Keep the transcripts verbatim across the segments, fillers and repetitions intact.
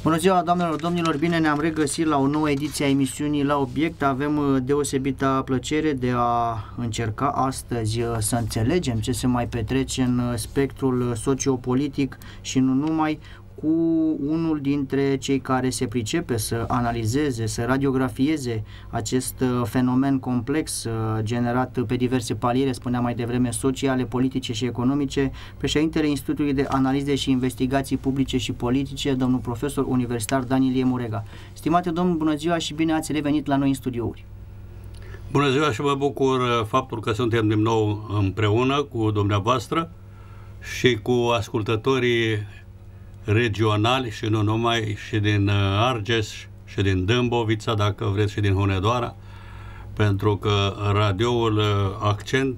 Bună ziua, doamnelor, domnilor, bine ne-am regăsit la o nouă ediție a emisiunii La Obiect. Avem deosebită plăcere de a încerca astăzi să înțelegem ce se mai petrece în spectrul sociopolitic și nu numai, cu unul dintre cei care se pricepe să analizeze, să radiografieze acest fenomen complex generat pe diverse paliere, spuneam mai devreme, sociale, politice și economice, președintele Institutului de Analize și Investigații Publice și Politice, domnul profesor universitar Dan Ilie Murega. Stimate domn, bună ziua și bine ați revenit la noi în studiouri. Bună ziua și mă bucur faptul că suntem din nou împreună cu dumneavoastră și cu ascultătorii regionali și nu numai, și din Argeș și din Dâmbovița, dacă vreți, și din Hunedoara, pentru că radioul Accent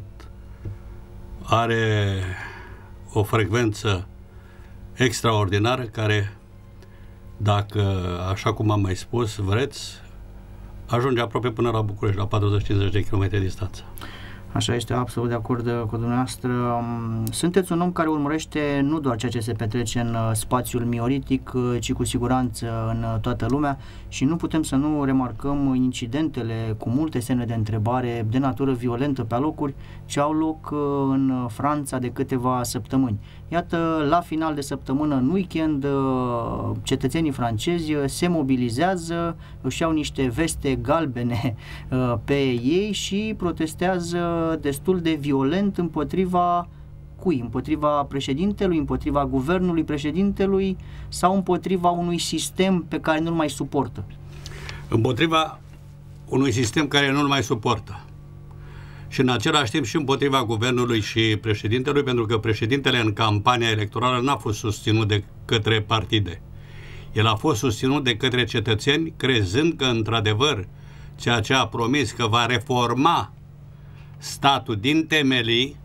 are o frecvență extraordinară care, dacă, așa cum am mai spus, vreți, ajunge aproape până la București, la patruzeci cincizeci de kilometri distanță. Așa este, absolut de acord cu dumneavoastră. Sunteți un om care urmărește nu doar ceea ce se petrece în spațiul mioritic, ci cu siguranță în toată lumea, și nu putem să nu remarcăm incidentele cu multe semne de întrebare de natură violentă pe alocuri ce au loc în Franța de câteva săptămâni. Iată, la final de săptămână, în weekend, cetățenii francezi se mobilizează, își iau niște veste galbene pe ei și protestează destul de violent împotriva cui? Împotriva președintelui, împotriva guvernului președintelui sau împotriva unui sistem pe care nu-l mai suportă? Împotriva unui sistem care nu-l mai suportă. Și în același timp și împotriva guvernului și președintelui, pentru că președintele în campania electorală n-a fost susținut de către partide. El a fost susținut de către cetățeni, crezând că, într-adevăr, ceea ce a promis că va reforma statul din temelii,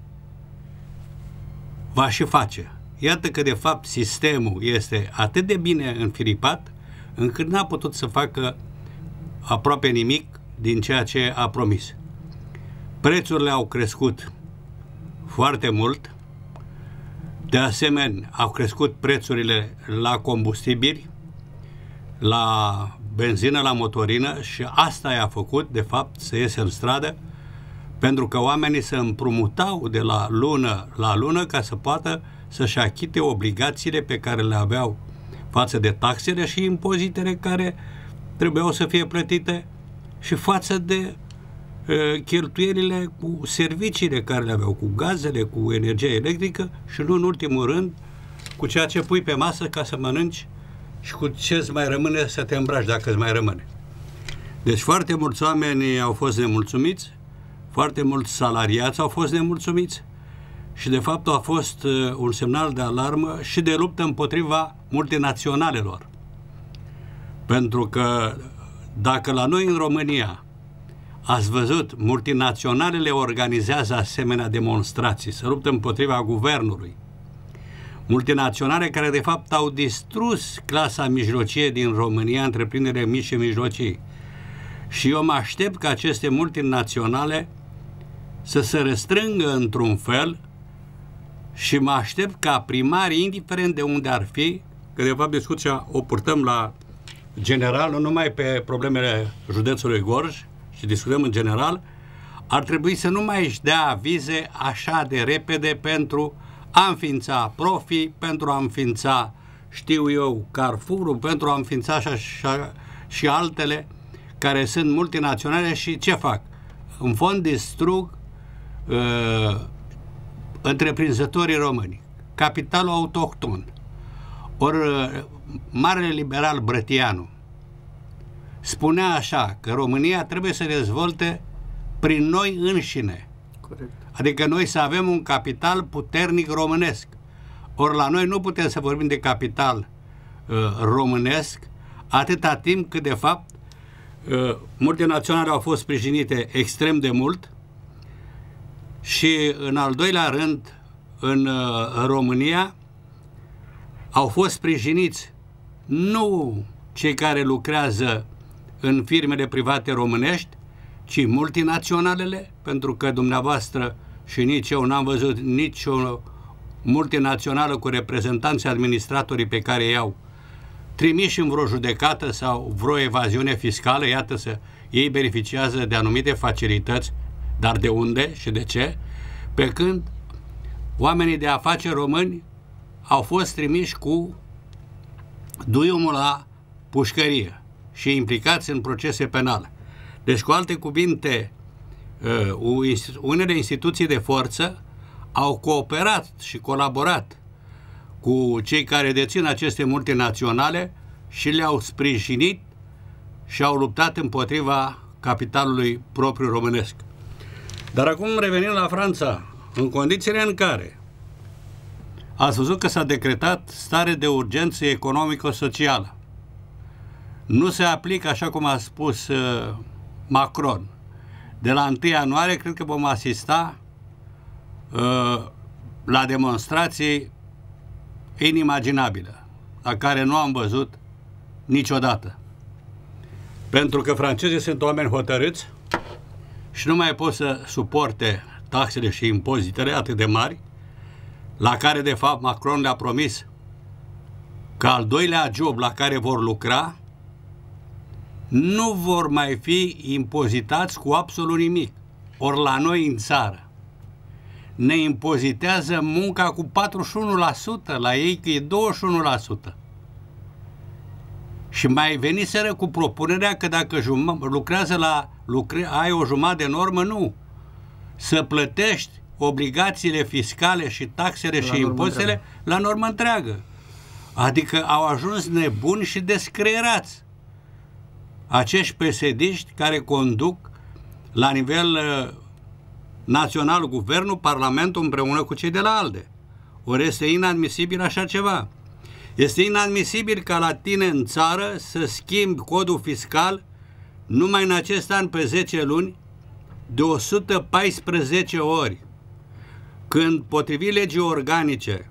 va și face. Iată că, de fapt, sistemul este atât de bine înfiripat, încât n-a putut să facă aproape nimic din ceea ce a promis. Prețurile au crescut foarte mult, de asemenea au crescut prețurile la combustibili, la benzină, la motorină, și asta i-a făcut, de fapt, să iese în stradă, pentru că oamenii se împrumutau de la lună la lună ca să poată să-și achite obligațiile pe care le aveau față de taxele și impozitele care trebuiau să fie plătite și față de uh, cheltuielile cu serviciile care le aveau, cu gazele, cu energie electrică și, nu în ultimul rând, cu ceea ce pui pe masă ca să mănânci și cu ce îți mai rămâne să te îmbraci, dacă îți mai rămâne. Deci foarte mulți oameni au fost nemulțumiți, foarte mulți salariați au fost nemulțumiți și, de fapt, a fost un semnal de alarmă și de luptă împotriva multinaționalelor. Pentru că dacă la noi în România ați văzut, multinaționalele organizează asemenea demonstrații, să luptă împotriva guvernului, multinaționale care, de fapt, au distrus clasa mijlocie din România, întreprinderile mici și mijlocii. Și eu mă aștept ca aceste multinaționale să se restrângă într-un fel și mă aștept ca primarii, indiferent de unde ar fi, că de fapt discuția o purtăm la general, nu numai pe problemele județului Gorj, și discutăm în general, ar trebui să nu mai își dea avize așa de repede pentru a înființa Profi, pentru a înființa, știu eu, Carrefour, pentru a înființa așa, așa și altele care sunt multinaționale și ce fac? În fond distrug uh, întreprinzătorii români, capitalul autohton. Ori uh, marele liberal Brătianu spunea așa, că România trebuie să dezvolte prin noi înșine. Corect. Adică noi să avem un capital puternic românesc. Ori la noi nu putem să vorbim de capital uh, românesc atâta timp cât, de fapt, uh, multinaționale au fost sprijinite extrem de mult și, în al doilea rând, în uh, România au fost sprijiniți nu cei care lucrează în firmele private românești, ci multinaționalele, pentru că dumneavoastră și nici eu n-am văzut nicio multinațională cu reprezentanți administratorii pe care i-au trimiși în vreo judecată sau vreo evaziune fiscală, iată să ei beneficiază de anumite facilități, dar de unde și de ce? Pe când oamenii de afaceri români au fost trimiși cu duiumul la pușcărie și implicați în procese penale. Deci, cu alte cuvinte, unele instituții de forță au cooperat și colaborat cu cei care dețin aceste multinaționale și le-au sprijinit și au luptat împotriva capitalului propriu românesc. Dar acum revenim la Franța, în condițiile în care ați văzut că s-a decretat stare de urgență economico-socială. Nu se aplică, așa cum a spus uh, Macron. De la întâi ianuarie cred că vom asista uh, la demonstrații inimaginabile, la care nu am văzut niciodată. Pentru că francezii sunt oameni hotărâți și nu mai pot să suporte taxele și impozitele atât de mari, la care de fapt Macron le-a promis că al doilea job la care vor lucra nu vor mai fi impozitați cu absolut nimic. Ori la noi în țară ne impozitează munca cu patruzeci și unu la sută, la ei că e douăzeci și unu la sută. Și mai veniseră cu propunerea că dacă lucrează la lucre, ai o jumătate de normă, nu. Să plătești obligațiile fiscale și taxele la și impozitele întreagă. La normă întreagă. Adică au ajuns nebuni și descreierați acești pesediști care conduc la nivel uh, național guvernul, parlamentul împreună cu cei de la ALDE. Ori este inadmisibil așa ceva. Este inadmisibil ca la tine în țară să schimbi codul fiscal numai în acest an pe zece luni de o sută paisprezece ori. Când, potrivit legii organice,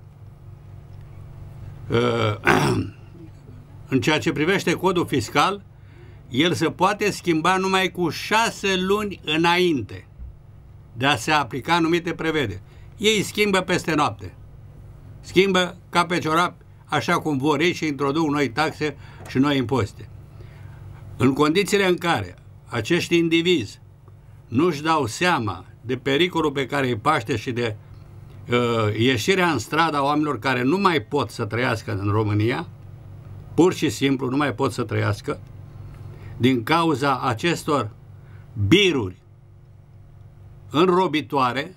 în ceea ce privește codul fiscal, el se poate schimba numai cu șase luni înainte de a se aplica anumite prevederi. Ei schimbă peste noapte. Schimbă ca pe ciorap, așa cum vor ei, și introduc noi taxe și noi impozite. În condițiile în care acești indivizi nu-și dau seama de pericolul pe care îi paște și de uh, ieșirea în strada oamenilor care nu mai pot să trăiască în România, pur și simplu nu mai pot să trăiască, din cauza acestor biruri înrobitoare,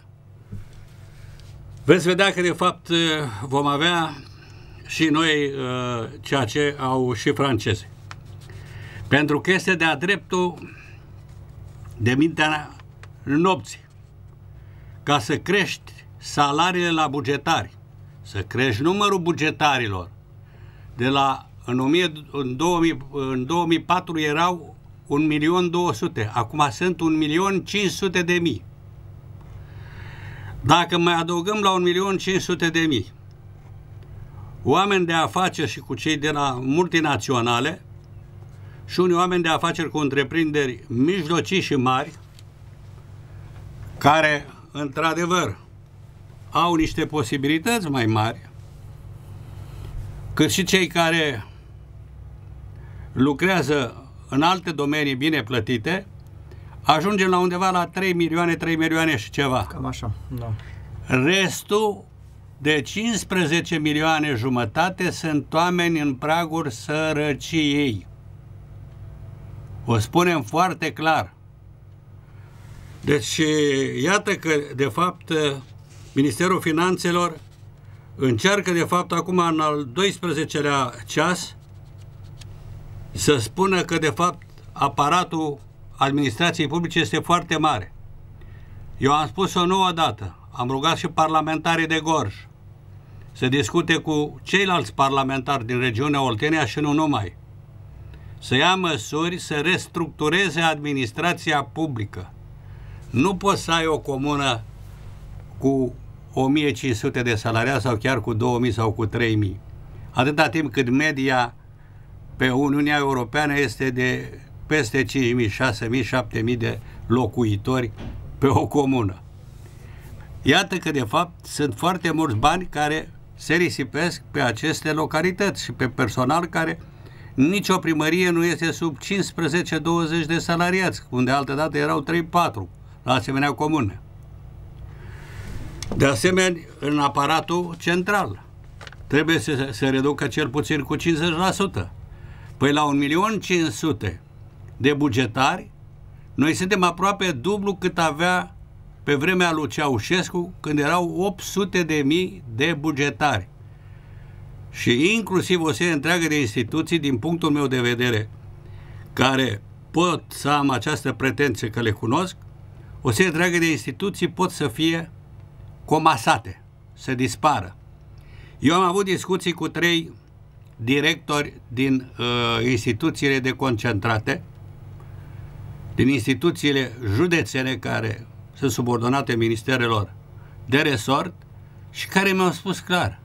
veți vedea că de fapt vom avea și noi uh, ceea ce au și francezii. Pentru că este de-a dreptul de mintea nopții ca să crești salariile la bugetari, să crești numărul bugetarilor. De la, în, o mie, în, două mii, în două mii patru erau un milion două sute, acum sunt un milion cinci sute de mii. Dacă mai adăugăm la un milion cinci sute de mii oameni de afaceri și cu cei de la multinaționale și unii oameni de afaceri cu întreprinderi mijlocii și mari, care într-adevăr au niște posibilități mai mari, cât și cei care lucrează în alte domenii bine plătite, ajungem la undeva la trei milioane, trei milioane și ceva. Cam așa, da. Restul de cincisprezece milioane jumătate sunt oameni în praguri sărăciei. O spunem foarte clar. Deci, iată că, de fapt, Ministerul Finanțelor încearcă, de fapt, acum, în al doisprezecelea ceas, să spună că, de fapt, aparatul administrației publice este foarte mare. Eu am spus o nouă dată, am rugat și parlamentarii de Gorj să discute cu ceilalți parlamentari din regiunea Oltenia și nu numai, să ia măsuri să restructureze administrația publică. Nu poți să ai o comună cu o mie cinci sute de salariați sau chiar cu două mii sau cu trei mii. Atâta timp cât media pe Uniunea Europeană este de peste cinci mii, șase mii, șapte mii de locuitori pe o comună. Iată că, de fapt, sunt foarte mulți bani care se risipesc pe aceste localități și pe personal care Nici o primărie nu este sub cincisprezece douăzeci de salariați, unde altădată erau trei patru la asemenea comune. De asemenea, în aparatul central trebuie să se reducă cel puțin cu cincizeci la sută. Păi la un milion cinci sute de bugetari, noi suntem aproape dublu cât avea pe vremea lui Ceaușescu, când erau opt sute de mii de bugetari. Și inclusiv o serie întreagă de instituții, din punctul meu de vedere, care pot să am această pretenție că le cunosc, o serie întreagă de instituții pot să fie comasate, să dispară. Eu am avut discuții cu trei directori din uh, instituțiile deconcentrate, din instituțiile județene care sunt subordonate ministerelor de resort și care mi-au spus clar: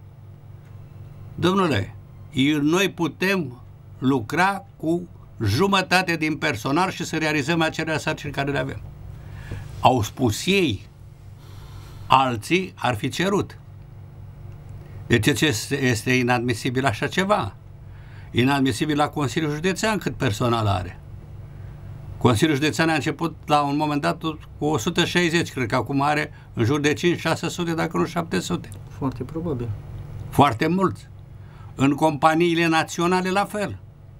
domnule, noi putem lucra cu jumătate din personal și să realizăm acele sarcini care le avem. Au spus ei, alții ar fi cerut. Deci este inadmisibil așa ceva. Inadmisibil la Consiliul Județean cât personal are. Consiliul Județean a început la un moment dat cu o sută șaizeci, cred că acum are în jur de cinci șase sute, dacă nu șapte sute. Foarte probabil. Foarte mulți. În companiile naționale la fel.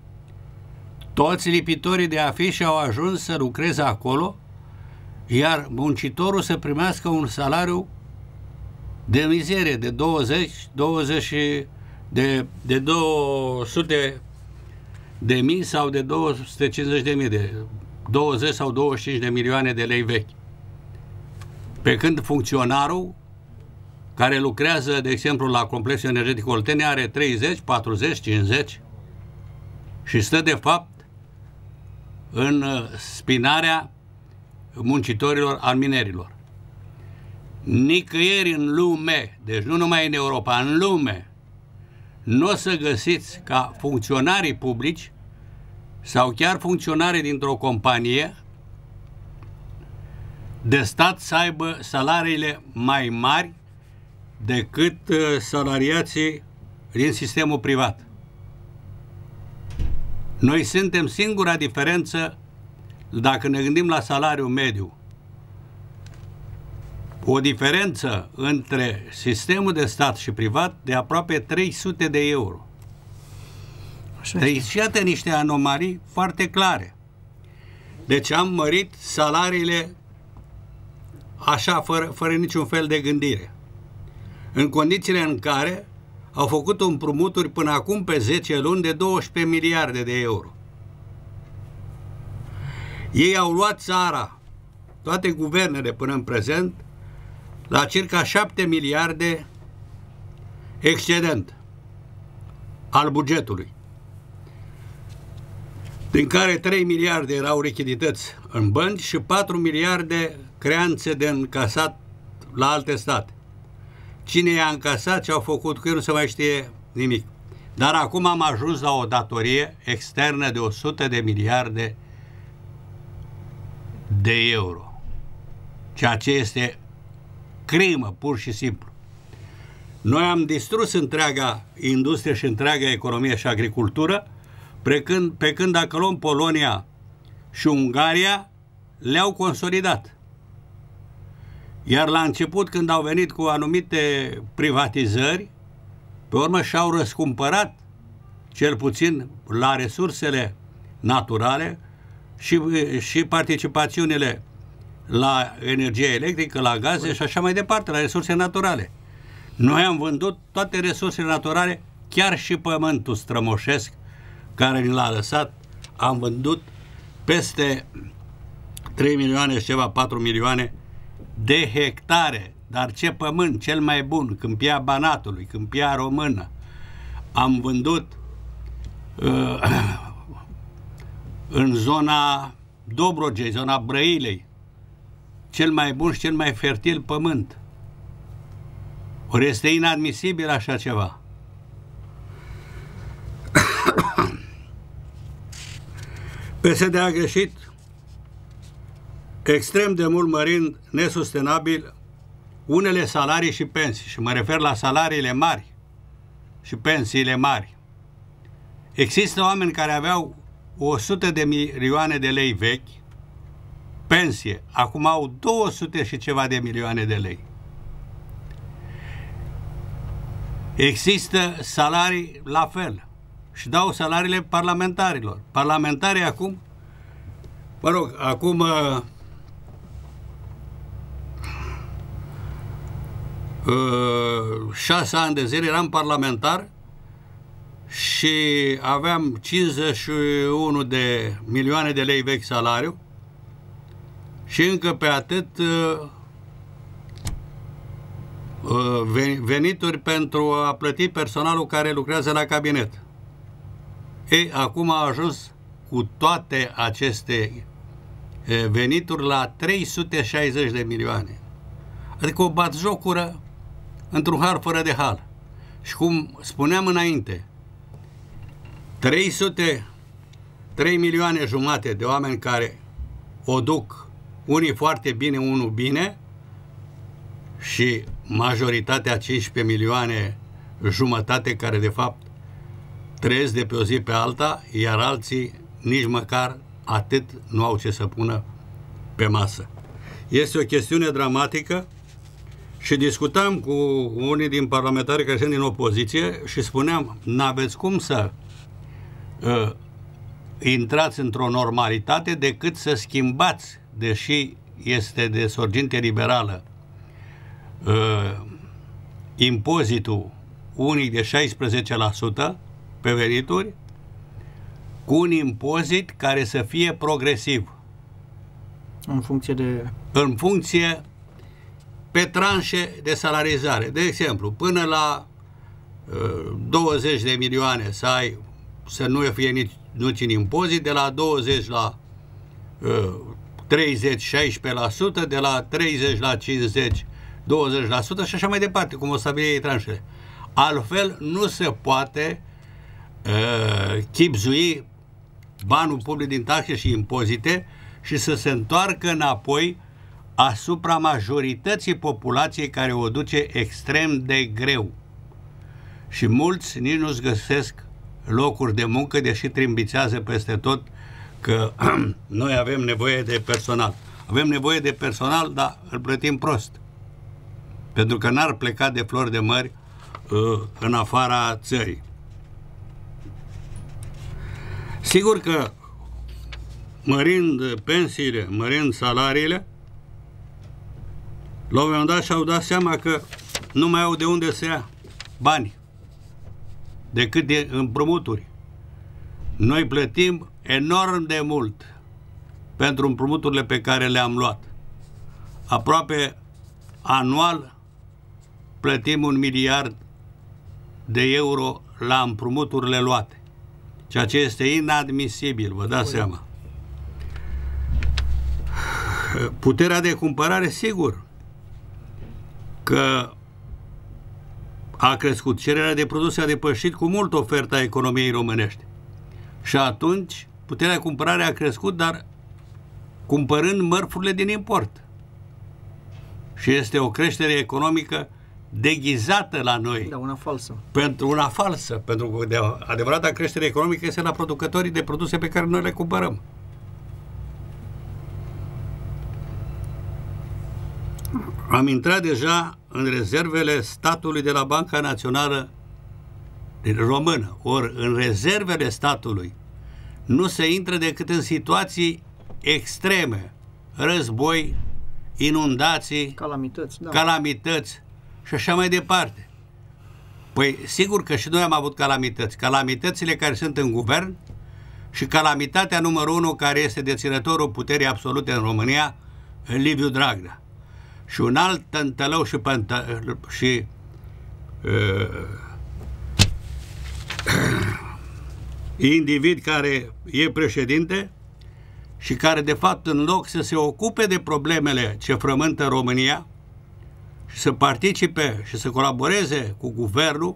Toți lipitorii de afișe au ajuns să lucreze acolo, iar muncitorul să primească un salariu de mizerie, de douăzeci, douăzeci de, de două sute de mii sau de două sute cincizeci de mii, de douăzeci sau douăzeci și cinci de milioane de lei vechi. Pe când funcționarul care lucrează, de exemplu, la complexul energetic Oltenia are treizeci, patruzeci, cincizeci și stă, de fapt, în spinarea muncitorilor, al minerilor. Nicăieri în lume, deci nu numai în Europa, în lume, nu o să găsiți ca funcționarii publici sau chiar funcționarii dintr-o companie de stat să aibă salariile mai mari decât salariații din sistemul privat. Noi suntem singura diferență, dacă ne gândim la salariul mediu, o diferență între sistemul de stat și privat de aproape trei sute de euro. Deci, iată niște anomalii foarte clare. Deci am mărit salariile așa, fără, fără niciun fel de gândire. În condițiile în care au făcut împrumuturi până acum pe zece luni de douăsprezece miliarde de euro. Ei au luat țara, toate guvernele până în prezent, la circa șapte miliarde excedent al bugetului, din care trei miliarde erau lichidități în bănci și patru miliarde creanțe de încasat la alte state. Cine i-a încasat, ce au făcut cu el, nu se mai știe nimic. Dar acum am ajuns la o datorie externă de o sută de miliarde de euro, ceea ce este crimă, pur și simplu. Noi am distrus întreaga industrie și întreaga economie și agricultură, pe când, pe când dacă luăm Polonia și Ungaria, le-au consolidat. Iar la început, când au venit cu anumite privatizări, pe urmă și-au răscumpărat, cel puțin la resursele naturale și, și participațiunile la energie electrică, la gaze și așa mai departe, la resurse naturale. Noi am vândut toate resursele naturale, chiar și pământul strămoșesc care ni l-a lăsat, am vândut peste trei milioane și ceva, patru milioane de hectare. Dar ce pământ, cel mai bun, Câmpia Banatului, Câmpia Română. Am vândut uh, în zona Dobrogei, zona Brăilei, cel mai bun și cel mai fertil pământ. Ori este inadmisibil așa ceva. P S D a greșit extrem de mult, mărind nesustenabil unele salarii și pensii, și mă refer la salariile mari și pensiile mari. Există oameni care aveau o sută de milioane de lei vechi, pensie, acum au două sute și ceva de milioane de lei. Există salarii la fel și dau salariile parlamentarilor. Parlamentarii acum, mă rog, acum uh, uh, șase ani de zile eram parlamentar și aveam cincizeci și unu de milioane de lei vechi salariu și încă pe atât uh, venituri pentru a plăti personalul care lucrează la cabinet. Ei, acum a ajuns cu toate aceste venituri la trei sute șaizeci de milioane. Adică o batjocură într-un har fără de hal. Și cum spuneam înainte, trei sute trei milioane jumate de oameni care o duc, unii foarte bine, unul bine, și majoritatea cincisprezece milioane jumătate care de fapt trăiesc de pe o zi pe alta, iar alții nici măcar atât nu au ce să pună pe masă. Este o chestiune dramatică și discutam cu unii din parlamentarii care sunt din opoziție și spuneam, n-aveți cum să uh, intrați într-o normalitate decât să schimbați, deși este de sorginte liberală, uh, impozitul unic de șaisprezece la sută pe venituri cu un impozit care să fie progresiv. În funcție de... În funcție pe tranșe de salarizare. De exemplu, până la uh, douăzeci de milioane să ai, să nu fie nici, nici în impozit, de la douăzeci la uh, treizeci, șaisprezece la sută, de la treizeci la cincizeci, douăzeci la sută și așa mai departe, cum o stabili tranșele. Altfel nu se poate uh, chibzui banul public din taxe și impozite și să se întoarcă înapoi asupra majorității populației care o duce extrem de greu. Și mulți nici nu-și găsesc locuri de muncă, deși trimbițează peste tot că noi avem nevoie de personal. Avem nevoie de personal, dar îl plătim prost. Pentru că n-ar pleca de flori de mări uh, în afara țării. Sigur că mărind pensiile, mărind salariile, la un moment dat și-au dat seama că nu mai au de unde să ia bani decât de împrumuturi. Noi plătim enorm de mult pentru împrumuturile pe care le-am luat. Aproape anual plătim un miliard de euro la împrumuturile luate, ceea ce este inadmisibil, vă dați seama. Puterea de cumpărare, sigur că a crescut. Cererea de produse a depășit cu mult oferta economiei românești. Și atunci puterea de cumpărare a crescut, dar cumpărând mărfurile din import. Și este o creștere economică deghizată la noi. Da, una falsă. Pentru una falsă. Pentru că de adevărata creștere economică este la producătorii de produse pe care noi le cumpărăm. Am intrat deja în rezervele statului de la Banca Națională Română. Ori în rezervele statului nu se intră decât în situații extreme. Război, inundații, calamități, da. calamități și așa mai departe. Păi sigur că și noi am avut calamități. Calamitățile care sunt în guvern și calamitatea numărul unu care este deținătorul puterii absolute în România, Liviu Dragnea. Și un alt tântălău și, pântă, și uh, individ care e președinte și care de fapt în loc să se ocupe de problemele ce frământă România și să participe și să colaboreze cu guvernul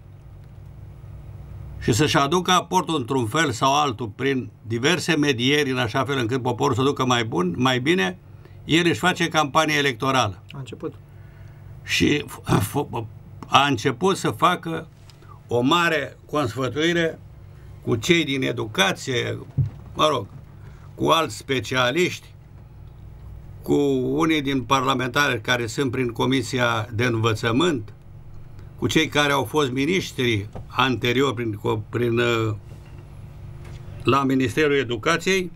și să-și aducă aportul într-un fel sau altul prin diverse medieri în așa fel încât poporul să ducă mai bun, mai bine, el își face campanie electorală. A început. Și a început să facă o mare consfătuire cu cei din educație, mă rog, cu alți specialiști, cu unii din parlamentari care sunt prin Comisia de Învățământ, cu cei care au fost miniștri anterior prin, prin, la Ministerul Educației,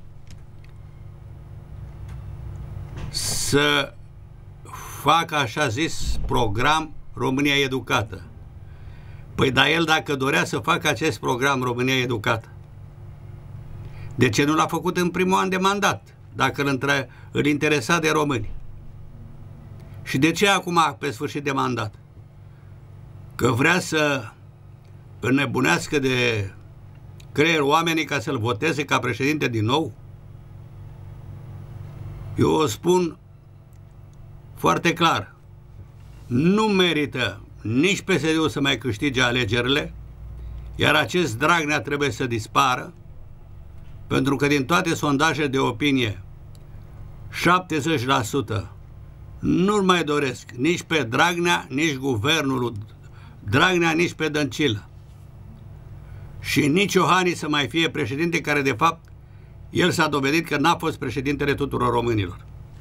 să facă așa zis program România Educată. Păi da, el dacă dorea să facă acest program România Educată, de ce nu l-a făcut în primul an de mandat, dacă îl, între, îl interesa de români? Și de ce acum, pe sfârșit de mandat? Că vrea să înnebunească de creier oamenii ca să-l voteze ca președinte din nou? Eu o spun foarte clar. Nu merită nici P S D-ul să mai câștige alegerile, iar acest Dragnea trebuie să dispară, pentru că din toate sondajele de opinie, șaptezeci la sută nu-l mai doresc nici pe Dragnea, nici guvernul Dragnea, nici pe Dăncilă. Și nici Iohannis să mai fie președinte, care de fapt el s-a dovedit că n-a fost președintele tuturor românilor.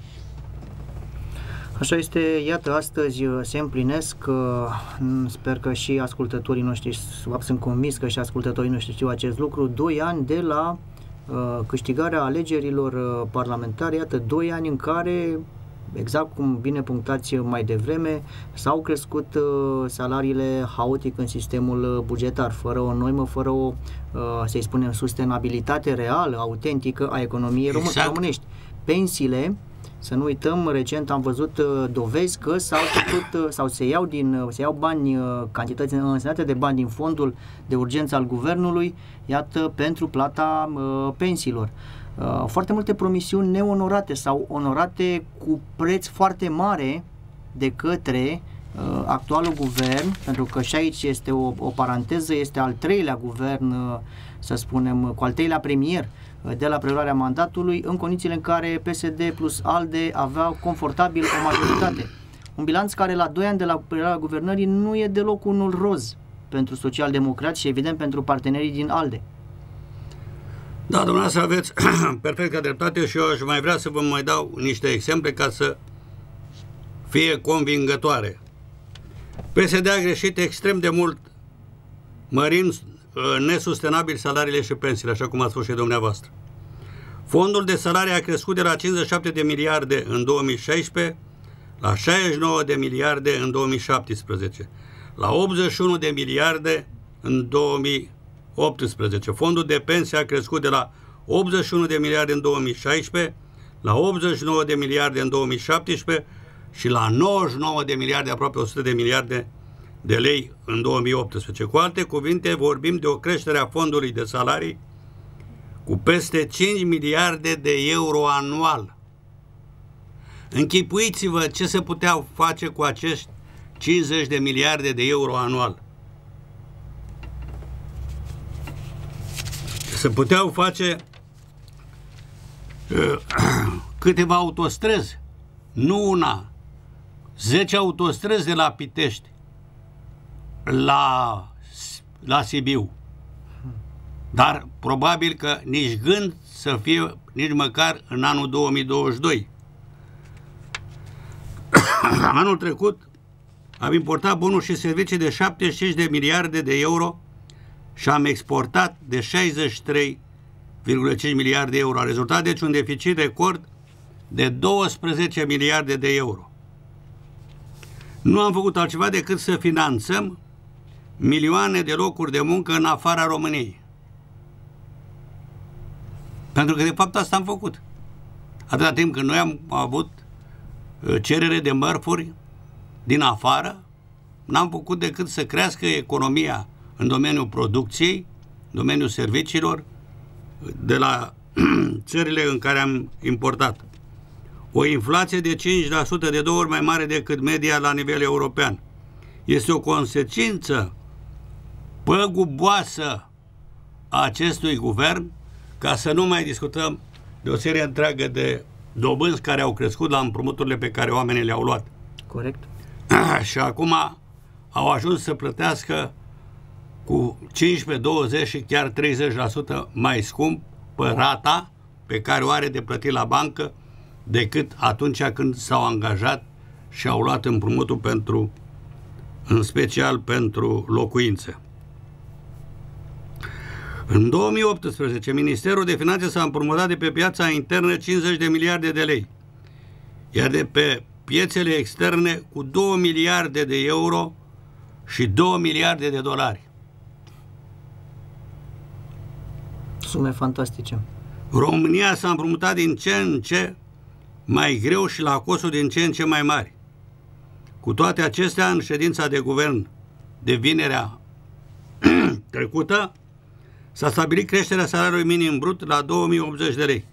Așa este, iată, astăzi se împlinesc, sper că și ascultătorii noștri, sunt convins că și ascultătorii noștri știu acest lucru, doi ani de la uh, câștigarea alegerilor parlamentare, iată, doi ani în care, exact cum bine punctați mai devreme, s-au crescut uh, salariile haotic în sistemul bugetar, fără o noimă, fără o, uh, să-i spunem, sustenabilitate reală, autentică a economiei român exact. românești. Pensiile, să nu uităm, recent am văzut uh, dovezi că s-au făcut, uh, sau se iau, din, uh, se iau bani, uh, cantități însemnate de bani din fondul de urgență al guvernului, iată, pentru plata uh, pensiilor. Uh, foarte multe promisiuni neonorate sau onorate cu preț foarte mare de către uh, actualul guvern, pentru că și aici este o, o paranteză, este al treilea guvern, uh, să spunem, cu al treilea premier de la preluarea mandatului, în condițiile în care P S D plus ALDE aveau confortabil o majoritate. Un bilanț care la doi ani de la preluarea guvernării nu e deloc unul roz pentru socialdemocrați și evident pentru partenerii din ALDE. Da, dumneavoastră aveți perfectă dreptate și eu aș mai vrea să vă mai dau niște exemple ca să fie convingătoare. P S D a greșit extrem de mult mărind nesustenabil salariile și pensiile, așa cum a spus și dumneavoastră. Fondul de salarii a crescut de la cincizeci și șapte de miliarde în două mii șaisprezece la șaizeci și nouă de miliarde în două mii șaptesprezece, la optzeci și unu de miliarde în două mii optsprezece. Fondul de pensie a crescut de la optzeci și unu de miliarde în două mii șaisprezece la optzeci și nouă de miliarde în două mii șaptesprezece și la nouăzeci și nouă de miliarde, aproape o sută de miliarde de lei în două mii optsprezece. Cu alte cuvinte, vorbim de o creștere a fondului de salarii cu peste cinci miliarde de euro anual. Închipuiți-vă ce se puteau face cu acești cincizeci de miliarde de euro anual. Se puteau face uh, câteva autostrăzi, nu una, zece autostrăzi de la Pitești la, la Sibiu. Dar probabil că nici gând să fie nici măcar în anul două mii douăzeci și doi. Anul trecut am importat bunuri și servicii de șaptezeci și cinci de miliarde de euro și am exportat de șaizeci și trei virgulă cinci miliarde de euro. A rezultat deci un deficit record de douăsprezece miliarde de euro. Nu am făcut altceva decât să finanțăm milioane de locuri de muncă în afara României. Pentru că de fapt asta am făcut. Atâta timp când noi am avut cerere de mărfuri din afară, n-am făcut decât să crească economia în domeniul producției, în domeniul serviciilor, de la țările în care am importat. O inflație de cinci la sută, de două ori mai mare decât media la nivel european. Este o consecință păguboasă a acestui guvern, ca să nu mai discutăm de o serie întreagă de dobânzi care au crescut la împrumuturile pe care oamenii le-au luat. Corect. Și acum au ajuns să plătească cu cincisprezece, douăzeci și chiar treizeci la sută mai scump pe rata pe care o are de plătit la bancă decât atunci când s-au angajat și au luat împrumutul pentru, în special pentru locuințe. În două mii optsprezece, Ministerul de Finanțe s-a împrumutat de pe piața internă cincizeci de miliarde de lei, iar de pe piețele externe cu două miliarde de euro și două miliarde de dolari. Sume fantastice. România s-a împrumutat din ce în ce mai greu și la costuri din ce în ce mai mari. Cu toate acestea, în ședința de guvern de vinerea trecută, s-a stabilit creșterea salariului minim brut la două mii optzeci de lei.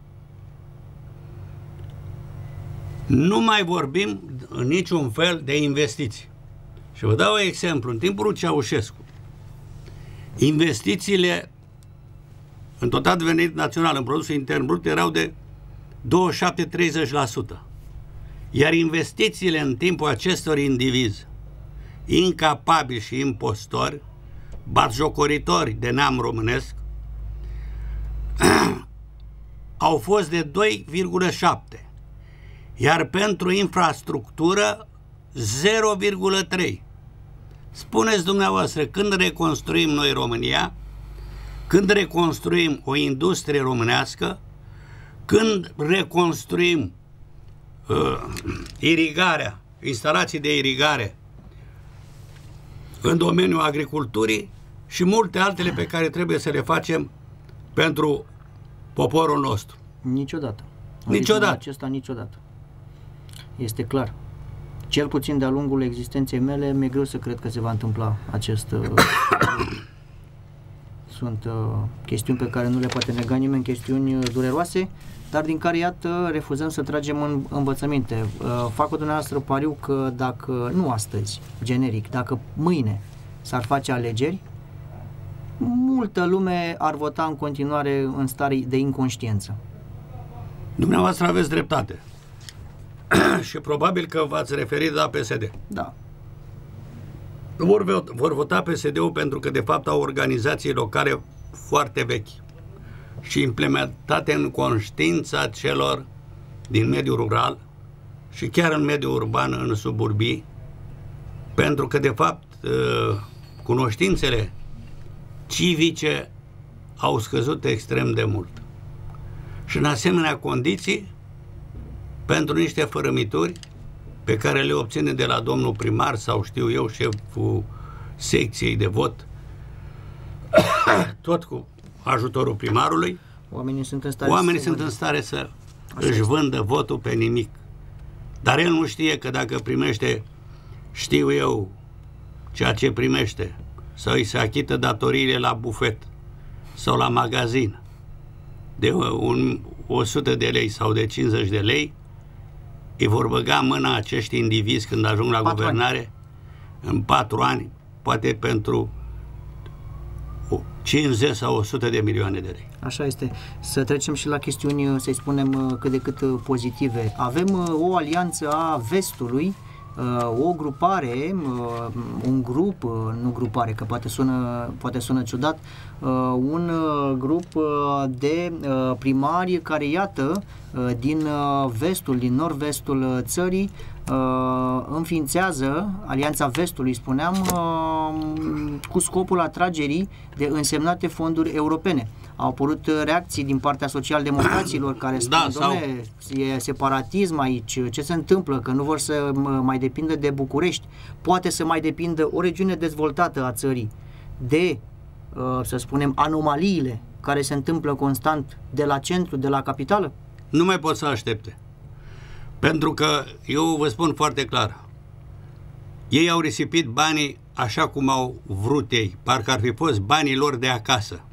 Nu mai vorbim în niciun fel de investiții. Și vă dau un exemplu. În timpul lui Ceaușescu, investițiile în total venit național, în produsul intern brut, erau de douăzeci și șapte - treizeci la sută. Iar investițiile în timpul acestor indivizi incapabili și impostori, batjocoritori de neam românesc, au fost de doi virgulă șapte, iar pentru infrastructură zero virgulă trei. Spuneți dumneavoastră, când reconstruim noi România, când reconstruim o industrie românească, când reconstruim uh, irigarea, instalații de irigare în domeniul agriculturii și multe altele pe care trebuie să le facem pentru poporul nostru. Niciodată. Niciodată. Acesta niciodată. Este clar. Cel puțin de-a lungul existenței mele, mi-e greu să cred că se va întâmpla acest uh, Sunt uh, chestiuni pe care nu le poate nega nimeni, chestiuni uh, dureroase, dar din care, iată, refuzăm să tragem în învățăminte. Uh, fac cu dumneavoastră pariu că dacă, nu astăzi, generic, dacă mâine s-ar face alegeri, multă lume ar vota în continuare în stare de inconștiență. Dumneavoastră aveți dreptate. Și probabil că v-ați referit la P S D. Da. Vor, vor vota P S D-ul pentru că, de fapt, au organizații locale foarte vechi și implementate în conștiința celor din mediul rural și chiar în mediul urban, în suburbii, pentru că, de fapt, cunoștințele civice au scăzut extrem de mult. Și în asemenea condiții, pentru niște fărâmituri pe care le obține de la domnul primar sau, știu eu, șeful secției de vot, tot cu ajutorul primarului, oamenii sunt în stare, oamenii să, sunt în stare să Așa își este. vândă votul pe nimic. Dar el nu știe că dacă primește, știu eu, ceea ce primește, sau îi se achită datoriile la bufet sau la magazin de un, o sută de lei sau de cincizeci de lei, îi vor băga mâna acești indivizi când ajung la guvernare ani. În patru ani, poate pentru cincizeci sau o sută de milioane de lei. Așa este. Să trecem și la chestiuni, să-i spunem, cât de cât pozitive. Avem o alianță a Vestului, o grupare, un grup, nu grupare, că poate sună, poate sună ciudat, un grup de primari care, iată, din vestul, din nord-vestul țării, înființează Alianța Vestului, spuneam, cu scopul atragerii de însemnate fonduri europene. Au apărut reacții din partea social-democraților care spun, da, dom'le, e separatism aici, ce se întâmplă, că nu vor să mai depindă de București, poate să mai depindă o regiune dezvoltată a țării de, să spunem, anomaliile care se întâmplă constant de la centru, de la capitală? Nu mai pot să aștepte. Pentru că, eu vă spun foarte clar, ei au risipit banii așa cum au vrut ei, parcă ar fi fost banii lor de acasă,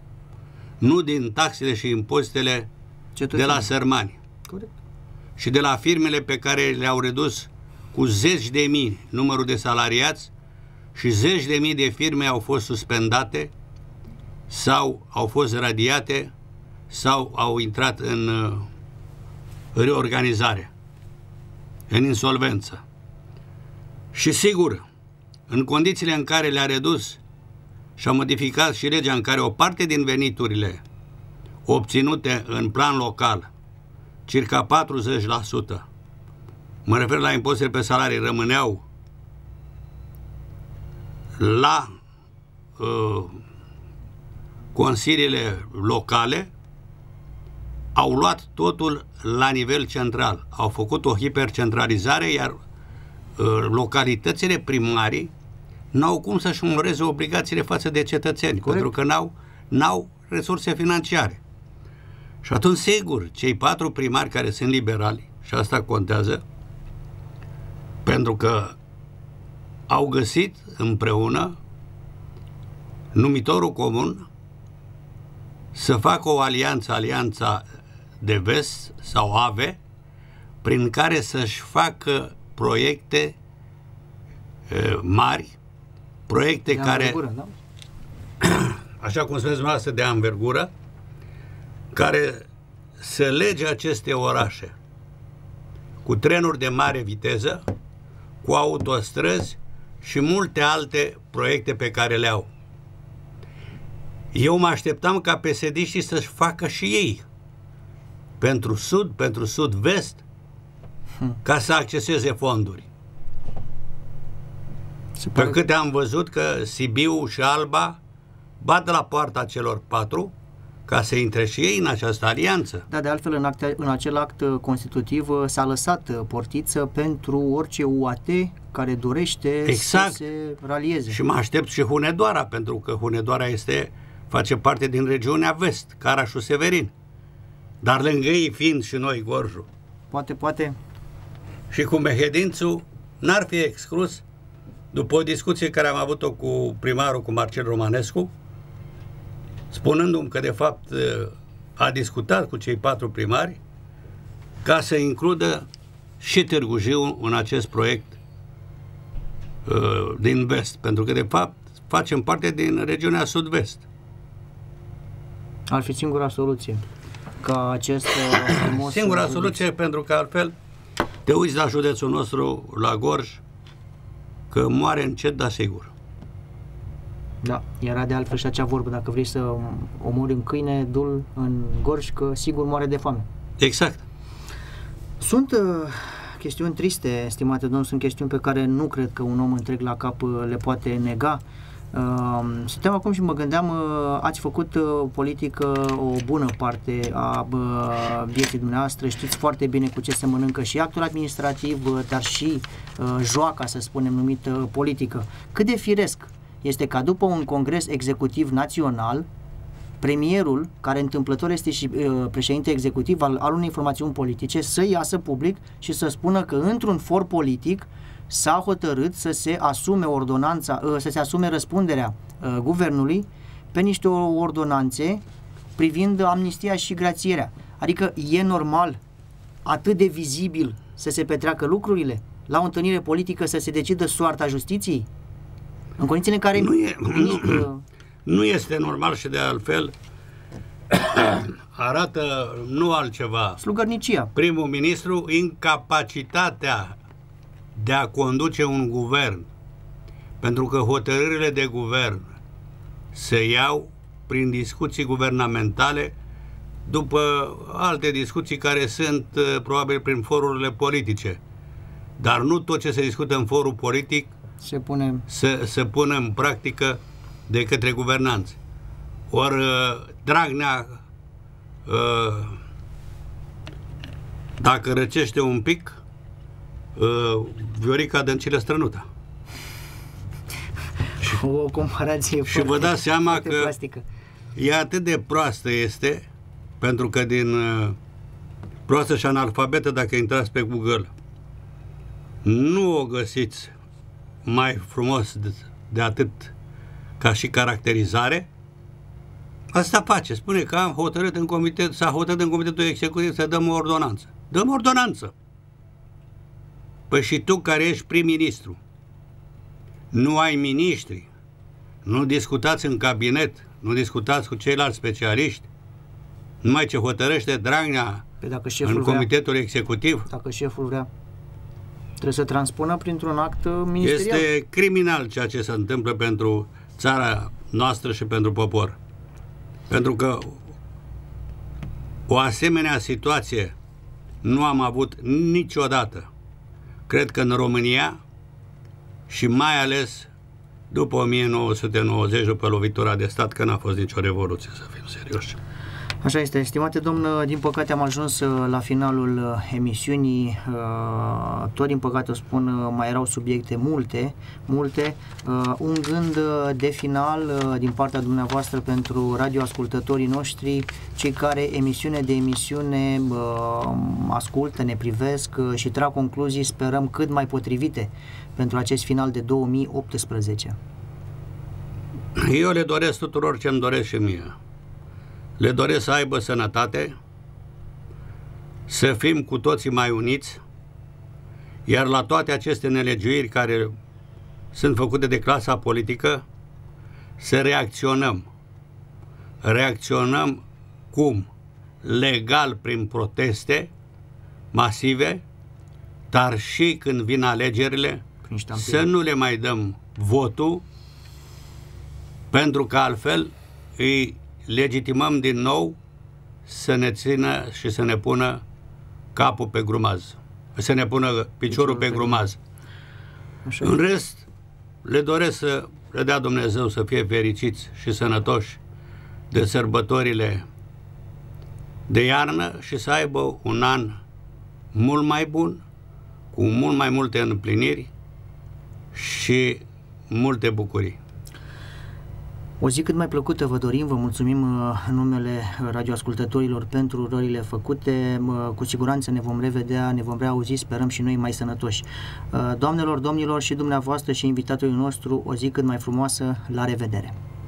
nu din taxele și impozitele de la sărmani. Corect. Și de la firmele pe care le-au redus cu zeci de mii numărul de salariați și zeci de mii de firme au fost suspendate sau au fost radiate sau au intrat în uh, reorganizare, în insolvență. Și sigur, în condițiile în care le-a redus și a modificat și legea în care o parte din veniturile obținute în plan local, circa patruzeci la sută, mă refer la impozitele pe salarii, rămâneau la uh, consiliile locale, au luat totul la nivel central. Au făcut o hipercentralizare, iar uh, localitățile primarii n-au cum să-și onoreze obligațiile față de cetățeni, corect, pentru că n-au, n-au resurse financiare. Și atunci, sigur, cei patru primari care sunt liberali, și asta contează, pentru că au găsit împreună numitorul comun să facă o alianță, alianța de vest sau AVE, prin care să-și facă proiecte e, mari, proiecte de care, da? Așa cum spuneți dumneavoastră, de anvergură, care să lege aceste orașe cu trenuri de mare viteză, cu autostrăzi și multe alte proiecte pe care le au. Eu mă așteptam ca P S D-știi să-și facă și ei pentru sud, pentru sud-vest, hmm. ca să acceseze fonduri. Pe câte am văzut că Sibiu și Alba bat la poarta celor patru ca să intre și ei în această alianță. Da, de altfel, în, act, în acel act constitutiv s-a lăsat portiță pentru orice U A T care dorește exact. Să se ralieze. Și mă aștept și Hunedoara, pentru că Hunedoara este, face parte din regiunea vest, Carașul Severin. Dar lângă ei fiind și noi, Gorjul. Poate, poate. Și cu Mehedințul n-ar fi exclus, după o discuție care am avut-o cu primarul, cu Marcel Romanescu, spunându-mi că de fapt a discutat cu cei patru primari ca să includă și Târgu Jiu în acest proiect uh, din vest, pentru că de fapt facem parte din regiunea sud-vest. Ar fi singura soluție ca acest frumos singura soluție, pentru că altfel te uiți la județul nostru, la Gorj, că moare încet, dar sigur. Da, era de altfel și acea vorbă, dacă vrei să omori un câine, du-l în Gorj, că sigur moare de foame. Exact. Sunt uh, chestiuni triste, stimate domn, sunt chestiuni pe care nu cred că un om întreg la cap uh, le poate nega. Uh, suntem acum și mă gândeam, uh, ați făcut uh, politică o bună parte a uh, vieții dumneavoastră, știți foarte bine cu ce se mănâncă și actul administrativ, uh, dar și uh, joaca, să spunem, numită uh, politică. Cât de firesc este ca după un congres executiv național, premierul, care întâmplător este și uh, președinte executiv al, al unei formațiuni politice, să iasă public și să spună că într-un for politic s-a hotărât să se asume ordonanța, uh, să se asume răspunderea uh, guvernului pe niște ordonanțe privind amnistia și grațierea. Adică e normal, atât de vizibil să se petreacă lucrurile? La o întâlnire politică să se decidă soarta justiției? În condițiile în care... Nu, e, nu, nu este normal și de altfel arată nu altceva. Slugărnicia. Primul ministru, incapacitatea de a conduce un guvern. Pentru că hotărârile de guvern se iau prin discuții guvernamentale, după alte discuții care sunt probabil prin forurile politice. Dar nu tot ce se discută în forul politic se pune... Să, să pună în practică de către guvernanți. Ori Dragnea, dacă răcește un pic, Viorica Dăncilă strănută. O comparație și vă dați seama că plastică. E atât de proastă este, pentru că din proastă și analfabetă, dacă intrați pe Google, nu o găsiți mai frumos de, de atât ca și caracterizare. Asta face, spune că am hotărât în comitet, s-a hotărât în comitetul executiv să dăm o ordonanță. Dăm o ordonanță. Păi și tu, care ești prim-ministru, nu ai miniștri, nu discutați în cabinet, nu discutați cu ceilalți specialiști, numai ce hotărăște Dragnea în comitetul vrea, executiv. Dacă șeful vrea, trebuie să transpună printr-un act ministerial. Este criminal ceea ce se întâmplă pentru țara noastră și pentru popor. Pentru că o asemenea situație nu am avut niciodată. Cred că în România și mai ales după o mie nouă sute nouăzeci, după lovitura de stat, că n-a fost nicio revoluție, să fim serioși. Așa este. Stimate domn, din păcate am ajuns la finalul emisiunii. Tot din păcate o spun, mai erau subiecte multe, multe. Un gând de final din partea dumneavoastră pentru radioascultătorii noștri, cei care emisiune de emisiune ascultă, ne privesc și trag concluzii, sperăm cât mai potrivite pentru acest final de două mii optsprezece. Eu le doresc tuturor ce îmi doresc și mie. Le doresc să aibă sănătate, să fim cu toții mai uniți, iar la toate aceste nelegiuiri care sunt făcute de clasa politică, să reacționăm. Reacționăm cum? Legal, prin proteste masive, dar și când vin alegerile, să nu le mai dăm votul, pentru că altfel îi legitimăm din nou să ne țină și să ne pună capul pe grumaz, să ne pună piciorul, piciorul pe grumaz. Așa. În rest, le doresc să le dea Dumnezeu să fie fericiți și sănătoși de sărbătorile de iarnă și să aibă un an mult mai bun, cu mult mai multe împliniri și multe bucurii. O zi cât mai plăcută vă dorim, vă mulțumim în numele radioascultătorilor pentru urările făcute. Cu siguranță ne vom revedea, ne vom reauzi, sperăm și noi mai sănătoși. Doamnelor, domnilor și dumneavoastră și invitatul nostru, o zi cât mai frumoasă, la revedere!